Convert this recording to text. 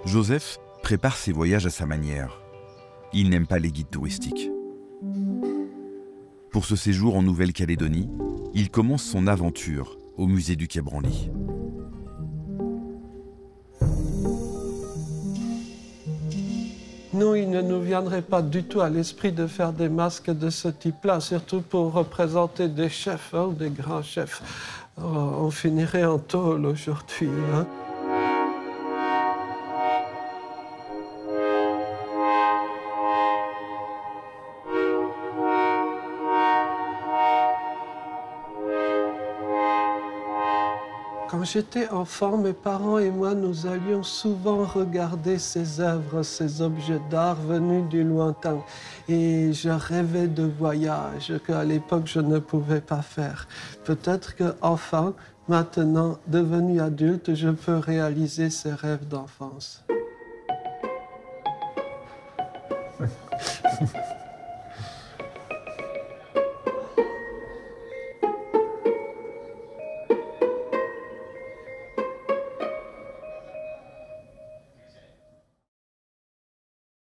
Joseph prépare ses voyages à sa manière. Il n'aime pas les guides touristiques. Pour ce séjour en Nouvelle-Calédonie, il commence son aventure au musée du Quai Branly. Nous, il ne nous viendrait pas du tout à l'esprit de faire des masques de ce type-là, surtout pour représenter des chefs, hein, des grands chefs. On finirait en tôle aujourd'hui, hein. Quand j'étais enfant, mes parents et moi, nous allions souvent regarder ces œuvres, ces objets d'art venus du lointain. Et je rêvais de voyages qu'à l'époque, je ne pouvais pas faire. Peut-être qu'enfin, maintenant, devenu adulte, je peux réaliser ces rêves d'enfance.